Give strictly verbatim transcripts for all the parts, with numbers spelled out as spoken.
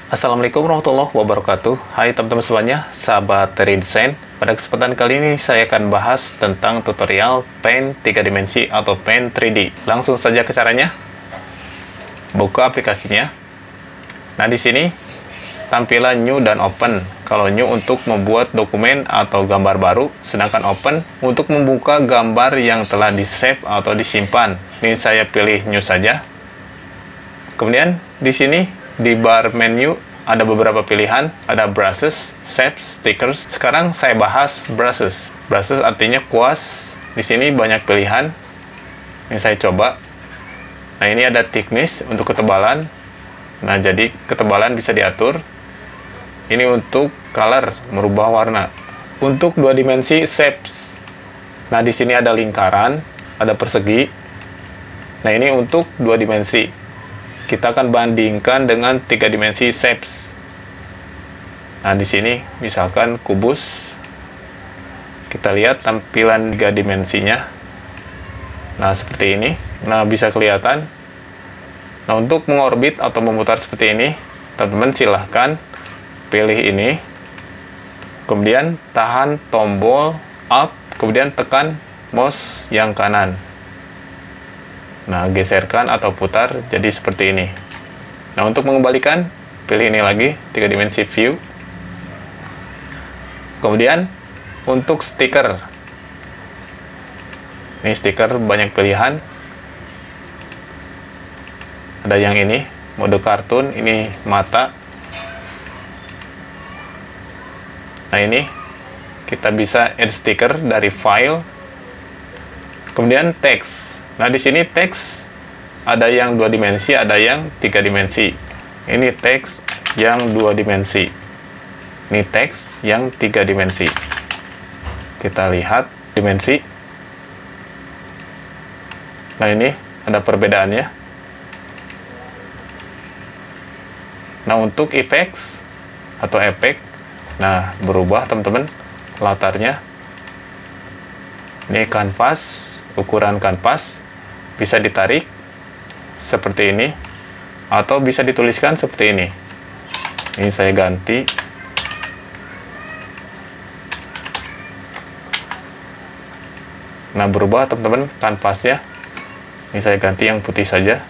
Assalamualaikum warahmatullahi wabarakatuh. Hai teman-teman semuanya, sahabat tiga D Design. Pada kesempatan kali ini saya akan bahas tentang tutorial Paint tiga dimensi atau Paint tiga D. Langsung saja ke caranya. Buka aplikasinya. Nah, di sini tampilan New dan Open. Kalau New untuk membuat dokumen atau gambar baru, sedangkan Open untuk membuka gambar yang telah di-save atau disimpan. Ini saya pilih New saja. Kemudian di sini di bar menu ada beberapa pilihan, ada brushes, shapes, stickers. Sekarang saya bahas brushes. Brushes artinya kuas. Di sini banyak pilihan. Ini saya coba. Nah, ini ada thickness untuk ketebalan. Nah, jadi ketebalan bisa diatur. Ini untuk color, merubah warna. Untuk dua dimensi shapes. Nah, di sini ada lingkaran, ada persegi. Nah, ini untuk dua dimensi. Kita akan bandingkan dengan tiga dimensi shapes. Nah, di sini misalkan kubus. Kita lihat tampilan tiga dimensinya. Nah, seperti ini. Nah, bisa kelihatan. Nah, untuk mengorbit atau memutar seperti ini, teman-teman silahkan pilih ini. Kemudian tahan tombol Alt, kemudian tekan mouse yang kanan. Nah, geserkan atau putar jadi seperti ini. Nah, untuk mengembalikan, pilih ini lagi, tiga dimensi view. Kemudian, untuk stiker. Ini stiker banyak pilihan. Ada yang ini, mode kartun, ini mata. Nah, ini kita bisa add stiker dari file. Kemudian teks. Nah, di sini teks ada yang dua dimensi, ada yang tiga dimensi. Ini teks yang dua dimensi. Ini teks yang tiga dimensi. Kita lihat dimensi. Nah, ini ada perbedaannya. Nah, untuk effects atau efek, nah berubah teman-teman latarnya. Ini kanvas, ukuran kanvas. Bisa ditarik seperti ini atau bisa dituliskan seperti ini. Ini saya ganti. Nah, berubah teman-teman kanvasnya. Ini saya ganti yang putih saja.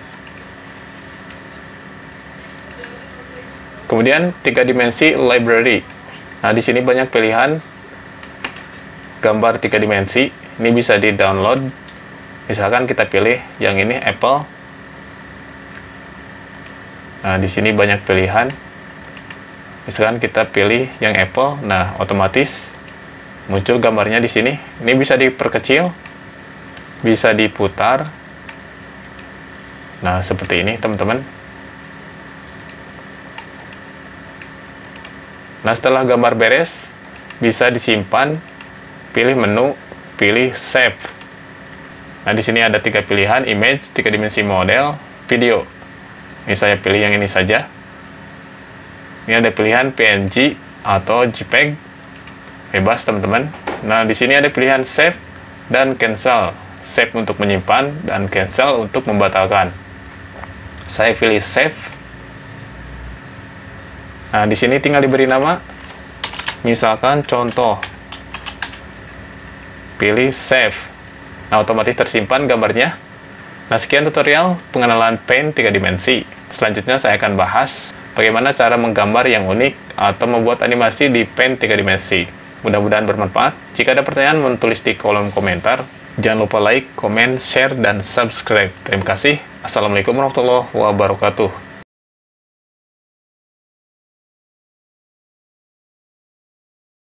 Kemudian tiga dimensi library. Nah, di sini banyak pilihan gambar tiga dimensi. Ini bisa di-download. Misalkan kita pilih yang ini Apple. Nah, di sini banyak pilihan. Misalkan kita pilih yang Apple, nah otomatis muncul gambarnya di sini. Ini bisa diperkecil, bisa diputar. Nah, seperti ini teman-teman. Nah, setelah gambar beres, bisa disimpan, pilih menu, pilih save. Nah, di sini ada tiga pilihan, image, tiga dimensi model, video. Ini saya pilih yang ini saja. Ini ada pilihan P N G atau JPEG. Bebas, teman-teman. Nah, di sini ada pilihan save dan cancel. Save untuk menyimpan dan cancel untuk membatalkan. Saya pilih save. Nah, di sini tinggal diberi nama. Misalkan contoh. Pilih save. Nah, otomatis tersimpan gambarnya. Nah, sekian tutorial pengenalan Paint tiga dimensi. Selanjutnya saya akan bahas bagaimana cara menggambar yang unik atau membuat animasi di Paint tiga dimensi. Mudah-mudahan bermanfaat. Jika ada pertanyaan, menulis di kolom komentar. Jangan lupa like, komen, share, dan subscribe. Terima kasih. Assalamualaikum warahmatullahi wabarakatuh.